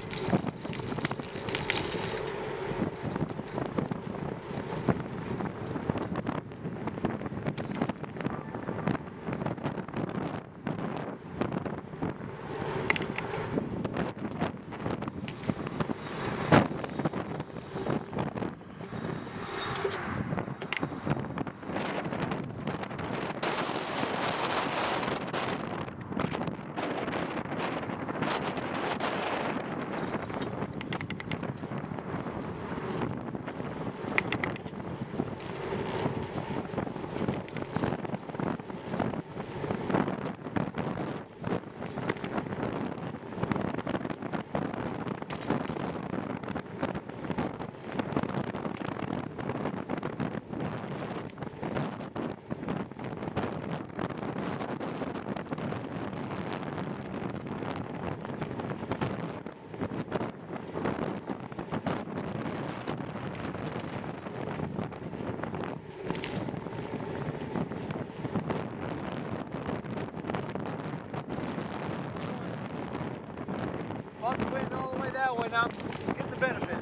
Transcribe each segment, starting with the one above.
I'm going all the way that way now. Get the benefit.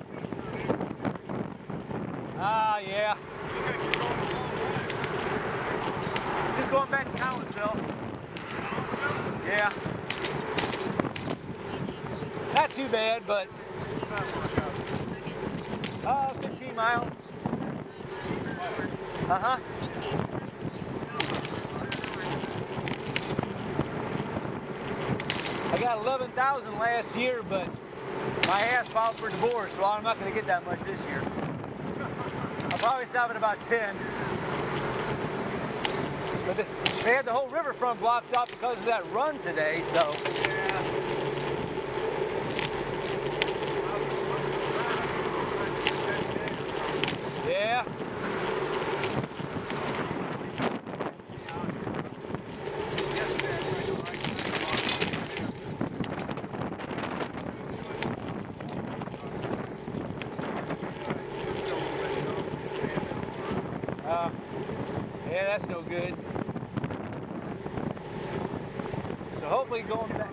Ah, yeah. Just going back to Collinsville. Yeah. Not too bad, but 15 miles. Uh-huh. I got 11,000 last year, but my ass filed for divorce, so I'm not going to get that much this year. I'll probably stop at about 10. But they had the whole riverfront blocked off because of that run today, so. Yeah. Yeah, that's no good. So hopefully going back.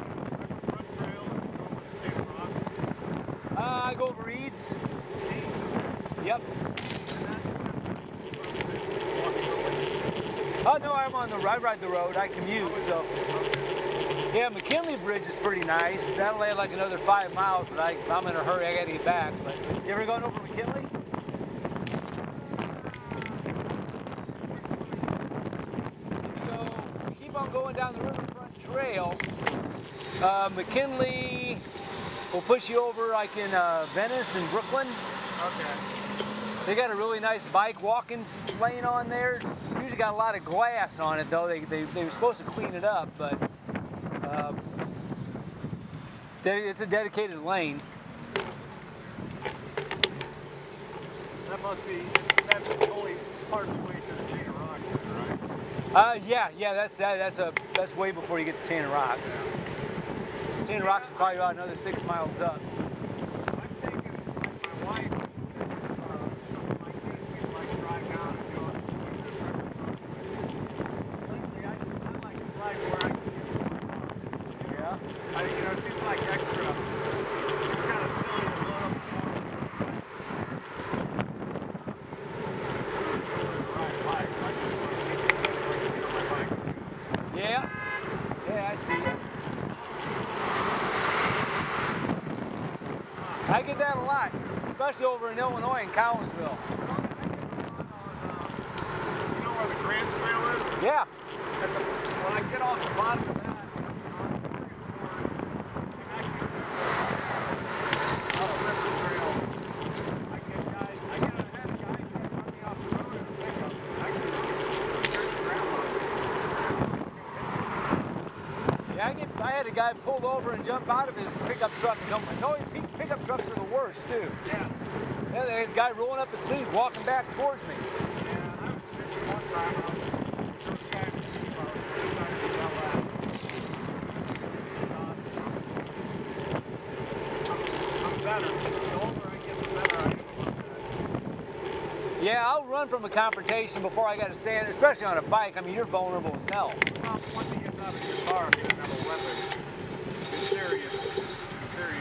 I go over Eads. Yep. Oh no, I'm on the I ride the road. I commute, so. Yeah, McKinley Bridge is pretty nice. That'll add like another 5 miles, but I'm in a hurry. I got to get back. But you ever gone over McKinley? Keep on going down the riverfront trail. McKinley will push you over like in Venice and Brooklyn. Okay. They got a really nice bike walking lane on there. Usually got a lot of glass on it though. They were supposed to clean it up, but it's a dedicated lane. That must be, that's only part of the way to the Chain of Rocks, right? Yeah, that's way before you get to Chain of Rocks. Chain of Rocks is probably about another 6 miles up. I'm taking my wife, some of my kids, we like to drive down and go lately, I like to drive where I can get. Yeah. It seems like extra. It's kind of silly to load up Yeah. Yeah, I see you. I get that a lot, especially over in Illinois in Collinsville. You know where the Grants Trail is? Yeah. When I get off the bottom of that, I had a guy pull over and jump out of his pickup truck and come. It's always pickup trucks are the worst too. Yeah. Yeah, they had a guy rolling up his sleeve, walking back towards me. Yeah, I was sitting one time. First guy to see about trying to get out loud. I'm better. The older I get, the better I am about that. Yeah, I'll run from a confrontation before I got to stand, especially on a bike. I mean, you're vulnerable as hell. Well, once he gets out of your car, if he doesn't have a weapon, it's serious. It's serious.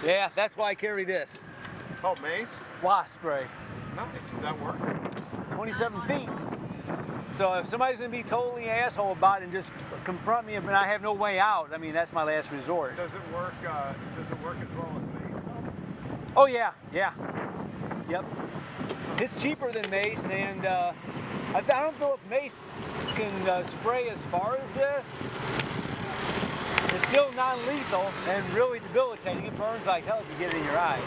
Yeah, that's why I carry this. Oh, mace? Wasp spray. Nice. Does that work? 27 feet. So if somebody's going to be totally asshole about it and just confront me and I have no way out, I mean, that's my last resort. Does it work as well as mace? Oh, yeah. Yeah. Yep. It's cheaper than mace, and I don't know if mace can spray as far as this. It's still non-lethal and really debilitating. It burns like hell if you get it in your eyes.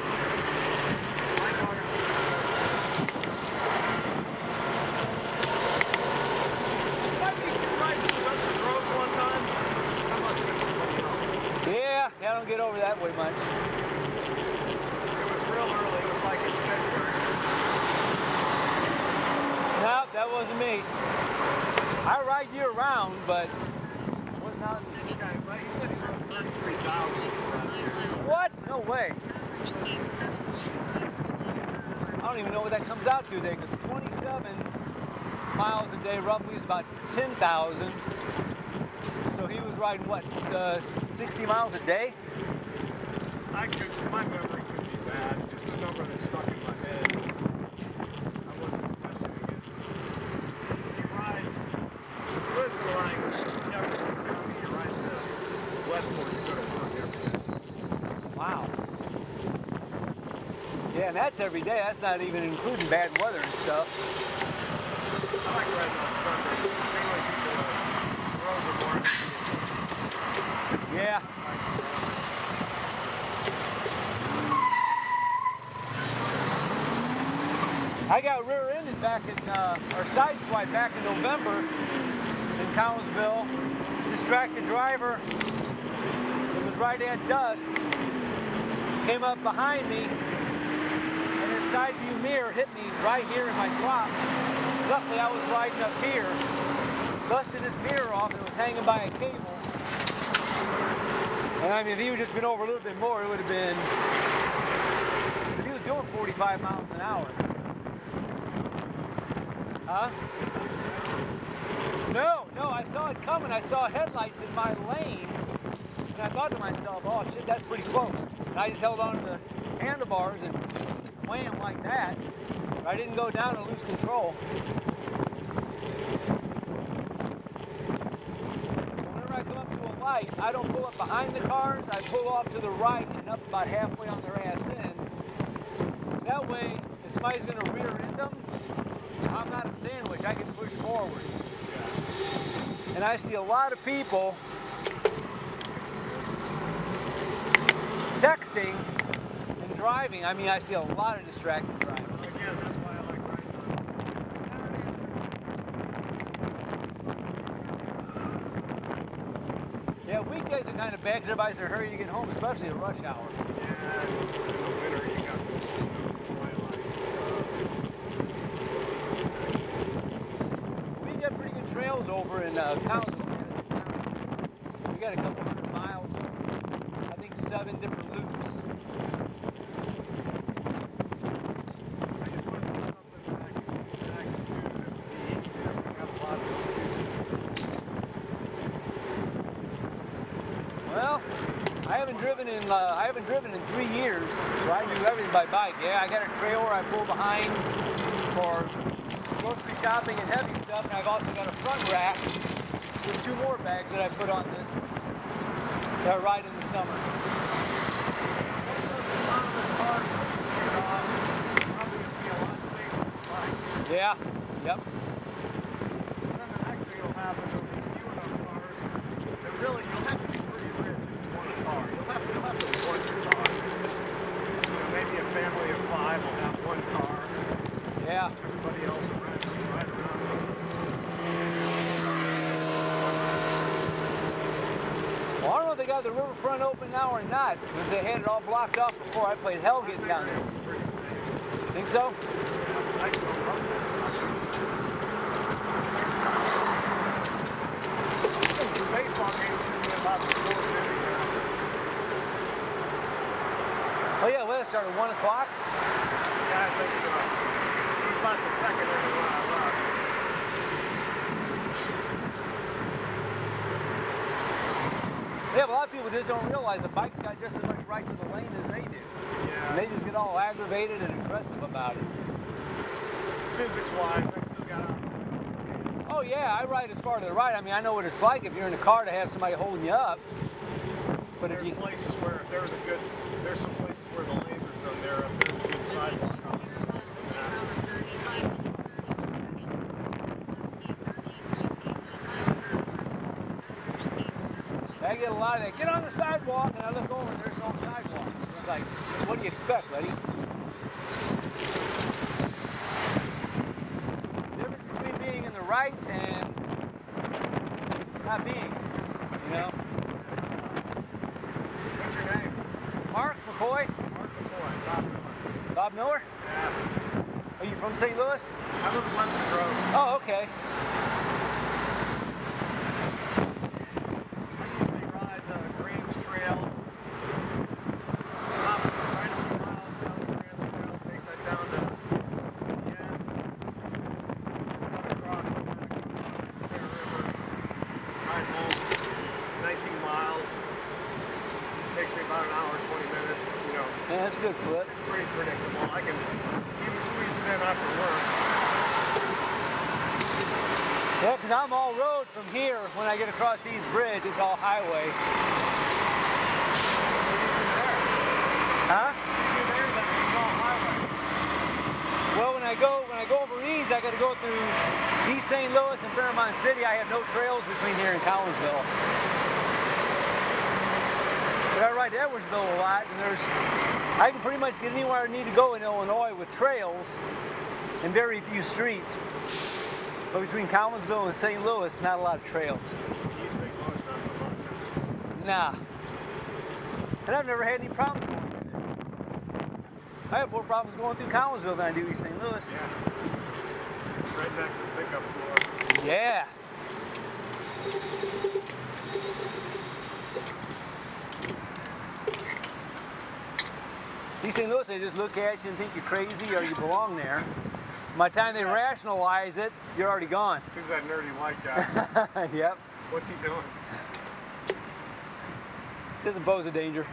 Yeah, I don't get over that way much. It was real early. It was like in February. No, that wasn't me. I ride year round, but what's not? Okay, but he said he rode 33,000. What? No way. I don't even know what that comes out to today, because 27 miles a day roughly is about 10,000. So he was riding what, 60 miles a day? My memory could be bad. Just a number that stuck in my head. I wasn't questioning it. He lives in like Jefferson County. He rides to Westport to go to work every day. Wow. Yeah, and that's every day. That's not even including bad weather and stuff. I like riding on Sundays. The roads are more empty. Yeah. I got rear-ended back in, or sideswiped back in November in Collinsville. Distracted driver. It was right at dusk. Came up behind me, and his side view mirror hit me right here in my drops. Luckily, I was riding up here, busted his mirror off, and it was hanging by a cable. And I mean, if he had just been over a little bit more, it would have been, he was doing 45 miles an hour. Huh? No, I saw it coming. I saw headlights in my lane, and I thought to myself, oh shit, that's pretty close. And I just held on to the handlebars and wham like that. I didn't go down and lose control. Whenever I come up to a light, I don't pull up behind the cars. I pull off to the right and up about halfway on their ass end. That way, if somebody's going to rear end them, I'm not a sandwich. I can push forward. And I see a lot of people texting and driving. I mean, I see a lot of distracted driving. Again, that's why I like riding on. Yeah, weekdays are kind of bad because everybody's in a hurry to get home, especially at rush hour. Yeah, in the winter you got We got pretty good trails over in Collinsville, Madison County. We got a couple hundred miles of, I think, 7 different loops. I just want to do something that I can do that would be easier. We have a lot of excuses. Well, I haven't driven in 3 years, so I do everything by bike. Yeah, I got a trailer I pull behind for grocery shopping and heavy stuff, and I've also got a front rack with 2 more bags that I put on this that I ride in the summer. Yeah, yep. And then the next thing that'll happen, there'll be few enough cars that really, you'll have to be pretty rich if you want a car. You'll have to afford your car. You know, maybe a family of 5 will have 1 car. Yeah. Everybody else will ride around. Well, I don't know if they got the riverfront open now or not, because they had it all blocked off before. I played hell getting down there. Pretty safe. Think so? I go up there. The baseball game should be about the 4:50 now. Oh yeah, well, it started at 1 o'clock. Yeah, I think so. He's about the second inning when I left. Yeah, but a lot of people just don't realize the bike's got just as much right to the lane as they do. Yeah. And they just get all aggravated and aggressive about it. Physics-wise, I still got out. Oh yeah, I ride as far to the right. I mean, I know what it's like if you're in a car to have somebody holding you up. But if There's you places where if there's some places where the lanes are so narrow, if there's a good sidewalk on it. I get a lot of that. Get on the sidewalk, and I look over and there's no sidewalk. It's like, what do you expect, buddy? The difference between being in the right and not being, you know? What's your name? Mark McCoy? Mark McCoy, Bob Miller. Bob Miller? Yeah. Are you from St. Louis? I live in Webster Grove. Oh, okay. I usually ride the Grants Trail. Ride a few miles down the Grants Trail, take that down to the end, cut across, go back to the Fair River, ride home, 19 miles. Takes me about an hour, 20 minutes, you know. Yeah, that's a good clip. It's pretty predictable. I can even squeeze it in after work. Yeah, because I'm all road from here. When I get across East Bridge, it's all highway. Huh? There, that's all highway. Well, when I go over East, I got to go through East St. Louis and Fairmont City. I have no trails between here and Collinsville. But I ride to Edwardsville a lot, and I can pretty much get anywhere I need to go in Illinois with trails and very few streets. But between Collinsville and St. Louis, not a lot of trails. East St. Louis, not so much. Nah. And I've never had any problems going through there. I have more problems going through Collinsville than I do East St. Louis. Yeah. Right next to the pickup floor. Yeah. East St. Louis, they just look at you and think you're crazy or you belong there. By the time they rationalize it, you're already gone. Who's that nerdy white guy? Yep. What's he doing? Doesn't pose a danger.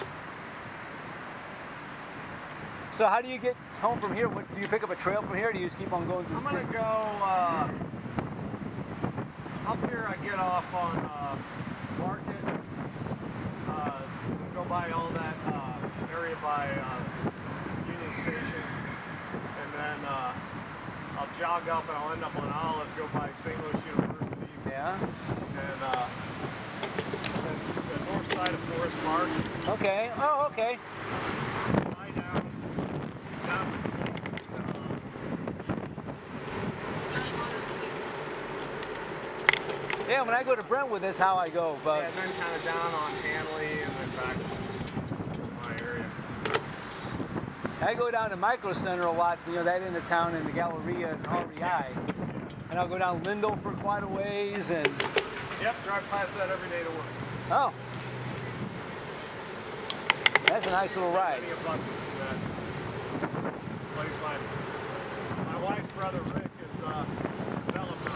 So how do you get home from here? Do you pick up a trail from here or do you just keep on going through I'm the going city? to go up here. I get off on Market. Go by all that area by Union Station. And then I'll jog up and I'll end up on Olive, go by St. Louis University. Yeah. And then the north side of Forest Park. Okay. Oh, okay. Lie down. Yeah, when I go to Brentwood, that's how I go. But Yeah, and then kind of down on Hanley and then back to my area. I go down to Micro Center a lot, you know, that end of town in the Galleria and REI. And I'll go down Lindell for quite a ways and... Yep, drive past that every day to work. Oh. That's a nice little ride. Plenty of buses in that place. My wife's brother Rick is a developer.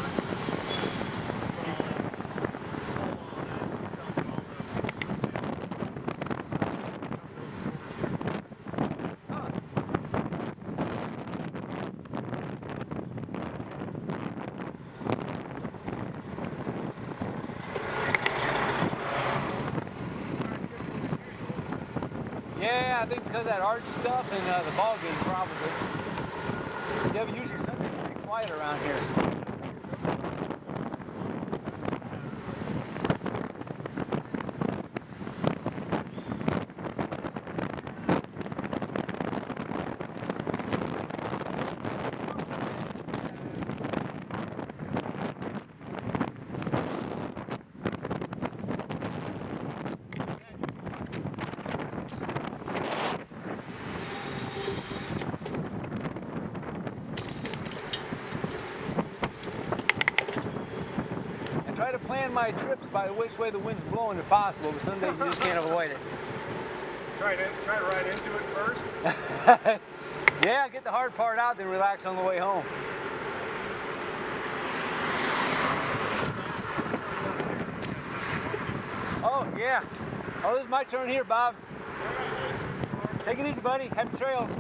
Sold all that, sells all Yeah, I think because of that art stuff and the ball game, probably. Yeah, but usually Sunday's pretty quiet around here. Try to plan my trips by which way the wind's blowing if possible, but some days you just can't avoid it. Try to ride into it first. Yeah, get the hard part out, then relax on the way home. Oh, yeah. Yeah. Oh, this is my turn here, Bob. Take it easy, buddy. Happy trails.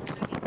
Sugi.